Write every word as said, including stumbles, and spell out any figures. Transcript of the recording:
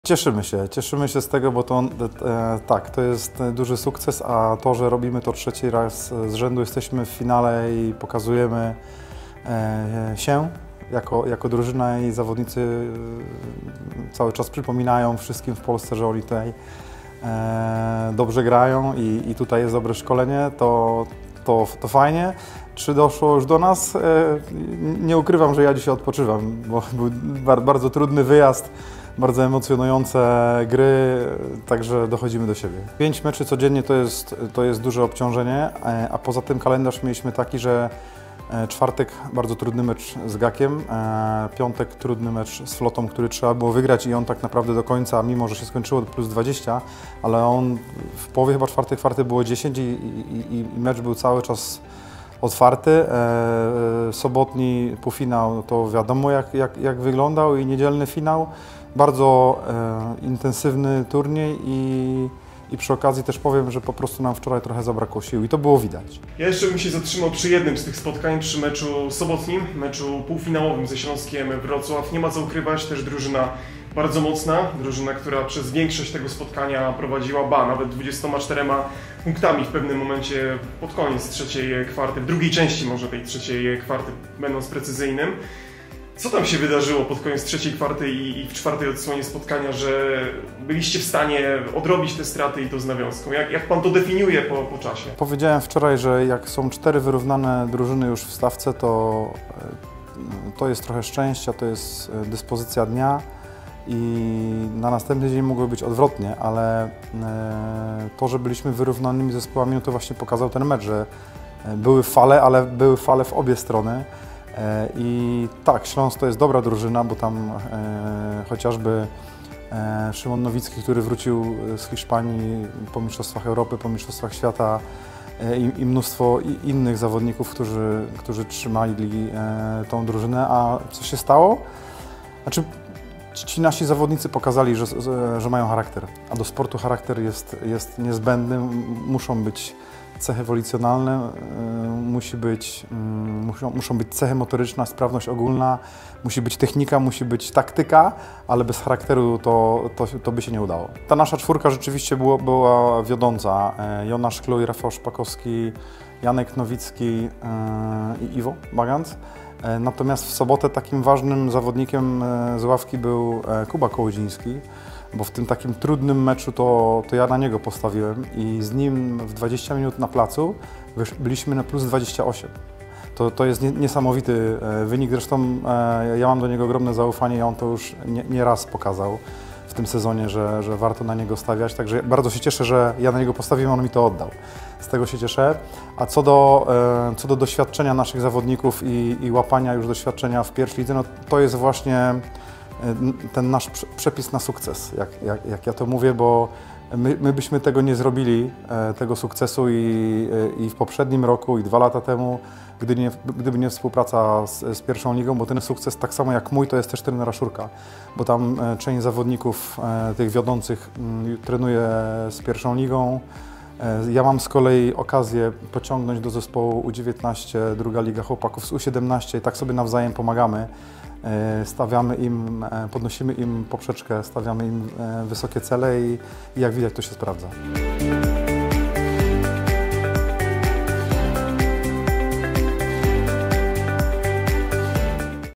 Cieszymy się, cieszymy się z tego, bo to e, tak, to jest duży sukces, a to, że robimy to trzeci raz z rzędu, jesteśmy w finale i pokazujemy e, się jako, jako drużyna i zawodnicy cały czas przypominają wszystkim w Polsce, że oni tutaj e, dobrze grają i, i tutaj jest dobre szkolenie, to, to, to fajnie. Czy doszło już do nas? E, nie ukrywam, że ja dzisiaj odpoczywam, bo był bardzo trudny wyjazd. Bardzo emocjonujące gry, także dochodzimy do siebie. Pięć meczy codziennie to jest, to jest duże obciążenie, a poza tym kalendarz mieliśmy taki, że czwartek bardzo trudny mecz z Gakiem, piątek trudny mecz z Flotą, który trzeba było wygrać i on tak naprawdę do końca, mimo że się skończyło plus dwadzieścia, ale on w połowie chyba czwartej kwarty było dziesięć i, i, i mecz był cały czas otwarty. E, sobotni półfinał to wiadomo jak, jak, jak wyglądał i niedzielny finał. Bardzo e, intensywny turniej i, i przy okazji też powiem, że po prostu nam wczoraj trochę zabrakło sił i to było widać. Ja jeszcze bym się zatrzymał przy jednym z tych spotkań, przy meczu sobotnim, meczu półfinałowym ze Śląskiem Wrocław. Nie ma co ukrywać, też drużyna bardzo mocna, drużyna, która przez większość tego spotkania prowadziła, ba, nawet dwudziestoma czterema punktami w pewnym momencie pod koniec trzeciej kwarty, w drugiej części może tej trzeciej kwarty, będąc precyzyjnym. Co tam się wydarzyło pod koniec trzeciej kwarty i, i w czwartej odsłonie spotkania, że byliście w stanie odrobić te straty i to z nawiązką? Jak, jak Pan to definiuje po, po czasie? Powiedziałem wczoraj, że jak są cztery wyrównane drużyny już w stawce, to, to jest trochę szczęścia, to jest dyspozycja dnia i na następny dzień mogło być odwrotnie, ale to, że byliśmy wyrównanymi zespołami, no to właśnie pokazał ten mecz, że były fale, ale były fale w obie strony. I tak, Śląsk to jest dobra drużyna, bo tam e, chociażby e, Szymon Nowicki, który wrócił z Hiszpanii po Mistrzostwach Europy, po Mistrzostwach Świata e, i, i mnóstwo i innych zawodników, którzy, którzy trzymali e, tą drużynę. A co się stało? Znaczy, ci nasi zawodnicy pokazali, że, że mają charakter, a do sportu charakter jest, jest niezbędny, muszą być cechy wolicjonalne, musi być, muszą, muszą być cechy motoryczne, sprawność ogólna, musi być technika, musi być taktyka, ale bez charakteru to, to, to by się nie udało. Ta nasza czwórka rzeczywiście było, była wiodąca. Jonasz Kluj, Rafał Szpakowski, Janek Nowicki i Iwo Bagans. Natomiast w sobotę takim ważnym zawodnikiem z ławki był Kuba Kołodziński, bo w tym takim trudnym meczu to, to ja na niego postawiłem i z nim w dwadzieścia minut na placu byliśmy na plus dwadzieścia osiem. To, to jest niesamowity wynik, zresztą ja mam do niego ogromne zaufanie i on to już nie, nie raz pokazał w tym sezonie, że, że warto na niego stawiać, także bardzo się cieszę, że ja na niego postawiłem, on mi to oddał. Z tego się cieszę. A co do, co do doświadczenia naszych zawodników i, i łapania już doświadczenia w pierwszej lidze, no to jest właśnie ten nasz przepis na sukces, jak, jak, jak ja to mówię, bo my, my byśmy tego nie zrobili, tego sukcesu i, i w poprzednim roku, i dwa lata temu, gdyby nie, gdyby nie współpraca z, z pierwszą ligą, bo ten sukces, tak samo jak mój, to jest też trenera Szurka, bo tam część zawodników tych wiodących trenuje z pierwszą ligą. Ja mam z kolei okazję pociągnąć do zespołu U dziewiętnaście, druga liga chłopaków z U siedemnaście i tak sobie nawzajem pomagamy. Stawiamy im, podnosimy im poprzeczkę, stawiamy im wysokie cele i, i jak widać to się sprawdza.